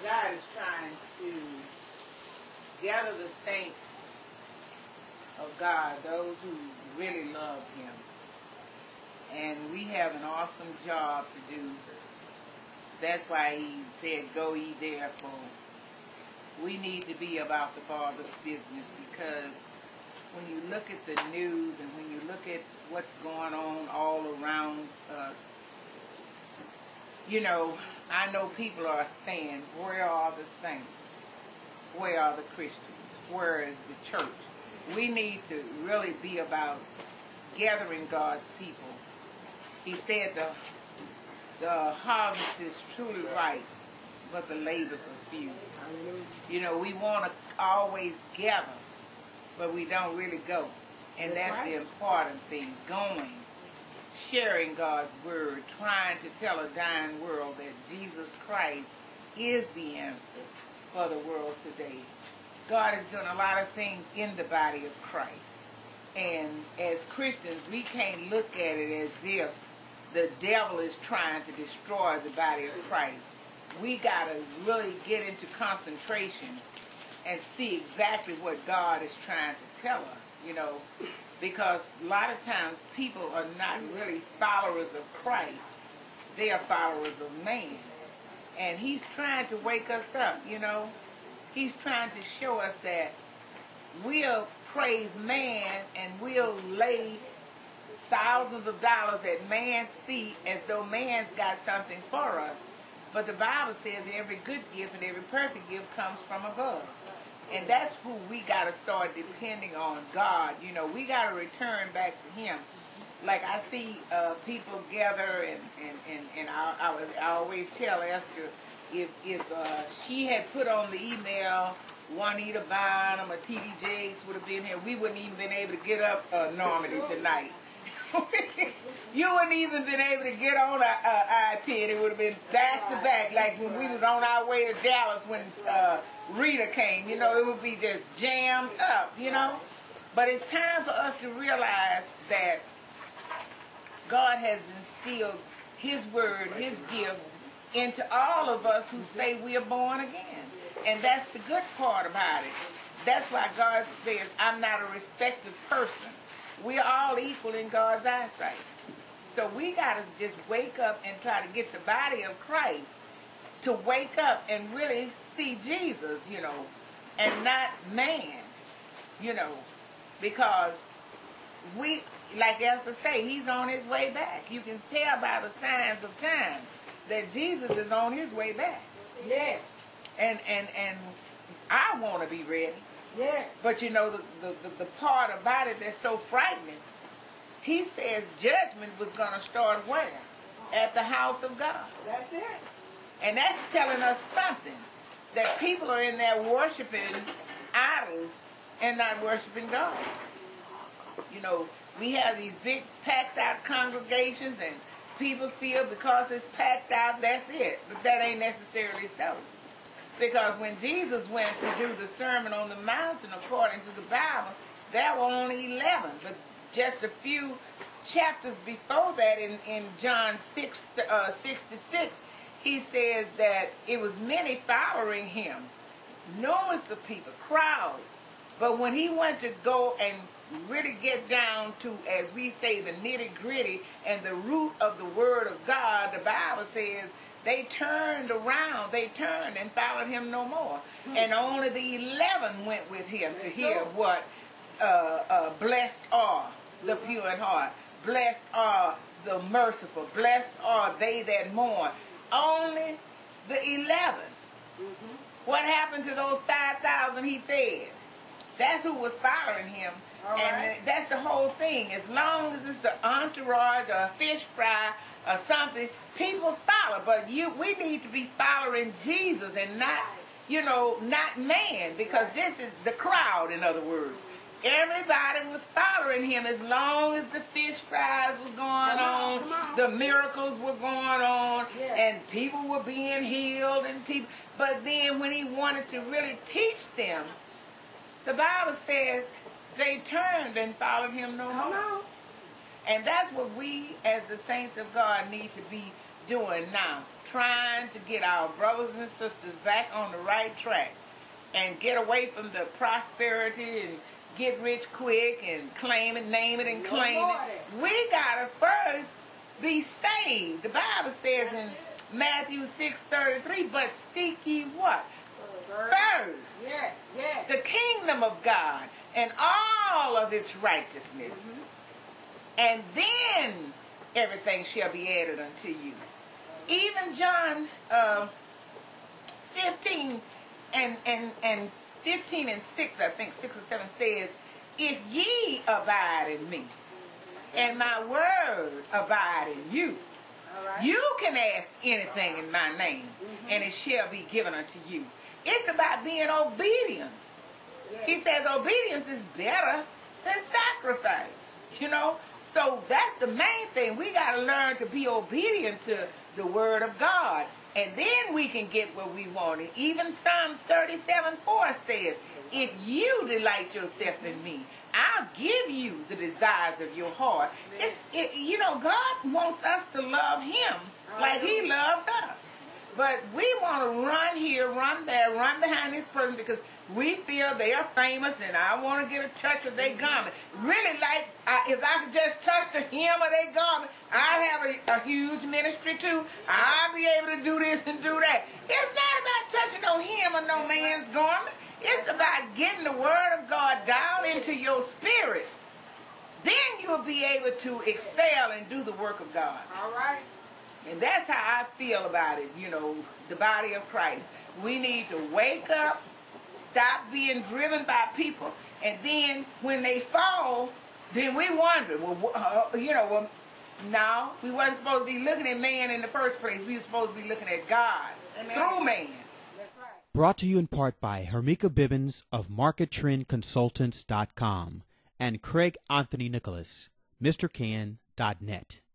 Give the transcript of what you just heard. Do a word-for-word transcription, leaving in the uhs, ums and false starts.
God is trying to gather the saints of God, those who really love Him. And we have an awesome job to do. That's why He said, go ye therefore. We need to be about the Father's business, because when you look at the news and when you look at what's going on all around us, you know, I know people are saying, where are the saints? Where are the Christians? Where is the church? We need to really be about gathering God's people. He said the, the harvest is truly ripe, but the labors are few. You know, we want to always gather, but we don't really go. And that's, that's right. The important thing, going, sharing God's word, trying to tell a dying world that Jesus Christ is the answer for the world today. God is doing a lot of things in the body of Christ. And as Christians, we can't look at it as if the devil is trying to destroy the body of Christ. We got to really get into concentration and see exactly what God is trying to tell us, you know, because a lot of times people are not really followers of Christ. They are followers of man. And He's trying to wake us up, you know. He's trying to show us that we'll praise man and we'll lay thousands of dollars at man's feet as though man's got something for us. But the Bible says every good gift and every perfect gift comes from above. And that's who we got to start depending on, God. You know, we got to return back to Him. Like I see uh, people gather, and, and, and, and I, I, was, I always tell Esther, if, if uh, she had put on the email, Juanita Bynum or T D Jakes would have been here, we wouldn't even been able to get up uh, Normandy tonight. You wouldn't even been able to get on I ten. It would have been back to back, like when we was on our way to Dallas when uh, Rita came. You know, it would be just jammed up, you know. But it's time for us to realize that God has instilled His word, His gifts into all of us who say we are born again. And that's the good part about it. That's why God says, I'm not a respected person. We are all equal in God's eyesight. So we got to just wake up and try to get the body of Christ to wake up and really see Jesus, you know, and not man, you know, because we, like Esther say, He's on His way back. You can tell by the signs of time that Jesus is on His way back. Yeah. And, and, and I want to be ready. Yeah. But you know, the, the, the, the part about it that's so frightening, He says judgment was going to start where? At the house of God. That's it. And that's telling us something, that people are in there worshiping idols and not worshiping God. You know, we have these big packed out congregations and people feel because it's packed out, that's it. But that ain't necessarily so. Because when Jesus went to do the Sermon on the Mountain, according to the Bible, there were only eleven. But just a few chapters before that, in, in John six, uh, sixty-six, He says that it was many following Him. Numerous of people, crowds. But when He went to go and really get down to, as we say, the nitty-gritty and the root of the Word of God, the Bible says, they turned around, they turned and followed Him no more. Hmm. And only the eleven went with Him to hear what uh, uh, blessed are the pure in heart, blessed are the merciful, blessed are they that mourn. Only the eleven. Mm-hmm. What happened to those five thousand He fed? That's who was following Him. All and right. That's the whole thing. As long as it's an entourage or a fish fry or something, people follow. But you, we need to be following Jesus and not, you know, not man. Because this is the crowd, in other words. Everybody was following Him as long as the fish fries was going on, on, on. The miracles were going on, yeah. And people were being healed and people. But then when He wanted to really teach them, the Bible says they turned and followed Him no more. And that's what we as the saints of God need to be doing now, trying to get our brothers and sisters back on the right track and get away from the prosperity and get rich quick and claim it, name it, and claim it. We got to first be saved. The Bible says in Matthew six thirty-three, but seek ye what? First. Yeah, yeah. The kingdom of God and all of its righteousness. Mm-hmm. And then everything shall be added unto you. Even John uh, fifteen and, and, and fifteen and six, I think six or seven says, if ye abide in me, and my word abide in you, right. You can ask anything in my name, mm-hmm. and it shall be given unto you. It's about being obedience. Yes. He says obedience is better than sacrifice, you know. So that's the main thing. We got to learn to be obedient to the word of God. And then we can get what we want. And even Psalm thirty-seven four says, if you delight yourself in me, I'll give you the desires of your heart. It's, it, you know, God wants us to love him like he loves us. But we want to run here, run there, run behind this person because we feel they are famous and I want to get a touch of their garment. Really, like, uh, if I could just touch the hem of their garment, I'd have a, a huge ministry too. I'd be able to do this and do that. It's not about touching no hem of no man's garment. It's about getting the word of God down into your spirit. Then you'll be able to excel and do the work of God. All right. And that's how I feel about it, you know, the body of Christ. We need to wake up, stop being driven by people, and then when they fall, then we wonder, well, uh, you know, well, no, we wasn't supposed to be looking at man in the first place. We were supposed to be looking at God Amen. Through man. That's right. Brought to you in part by Hermika Bibbins of Market Trend Consultants dot com and Craig Anthony Nicholas, Mister Can dot net.